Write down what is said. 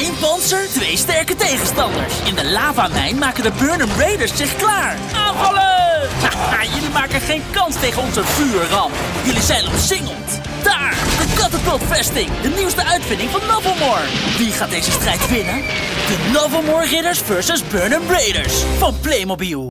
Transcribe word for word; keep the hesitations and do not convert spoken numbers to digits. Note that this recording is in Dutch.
Eén panzer, twee sterke tegenstanders. In de lavamijn maken de Burnham Raiders zich klaar. Aanvallen! Haha, jullie maken geen kans tegen onze vuurram. Jullie zijn omsingeld. Daar, de Catapultvesting. De nieuwste uitvinding van Novelmore. Wie gaat deze strijd winnen? De Novelmore Ridders versus Burnham Raiders van Playmobil.